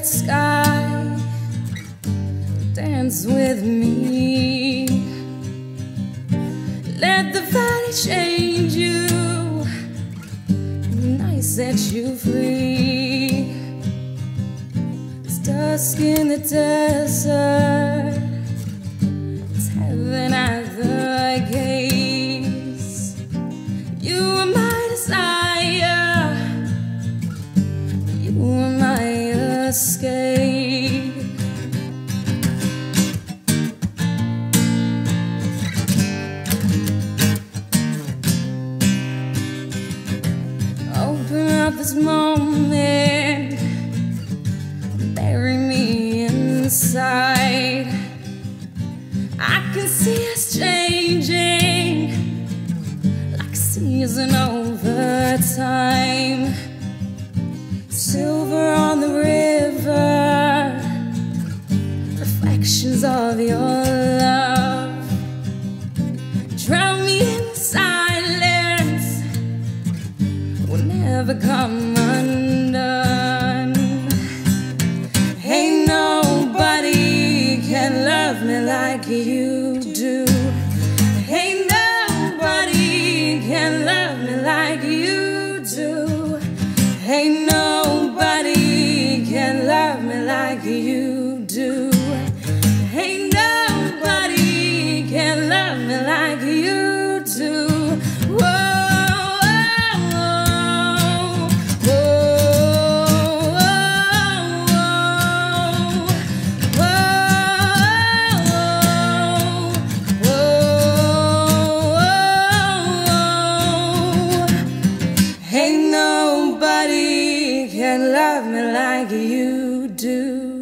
red sky, dance with me. Let the valley change you, night set you free. It's dusk in the desert, it's heaven at the gates. You are my desire, you are my escape. Open up this moment, bury me inside. I can see us changing like a season over time. Silver on the river, reflections of your love. Drown me in the silence, will never come undone. Ain't nobody can love me like you do. Ain't nobody can love me like you do. Ain't nobody can love me like you do. Ain't nobody can love me like you do. Ain't nobody can love me like you do.